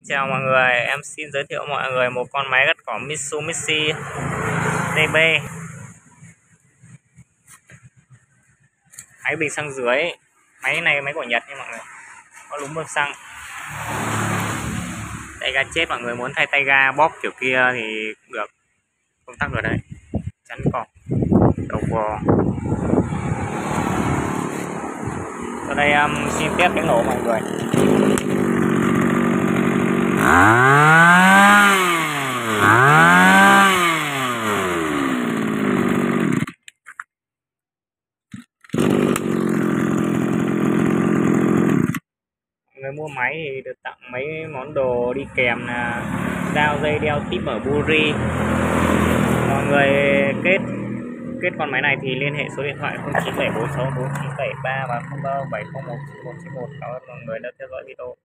Chào mọi người, em xin giới thiệu mọi người một con máy cắt cỏ Mitsubishi TB. Máy bình xăng dưới. Máy này máy của Nhật nha mọi người. Có lúm bơm xăng. Tay ga chết, mọi người muốn thay tay ga bóp kiểu kia thì cũng được. Công tắc ở đây. Chắn cọc, đầu vò. Ở đây em xin test cái nổ mọi người. Người mua máy thì được tặng mấy món đồ đi kèm là dao, dây đeo, típ ở Buri. Mọi người kết con máy này thì liên hệ số điện thoại 0974649973 và 0337019191. Cảm ơn mọi người đã theo dõi video.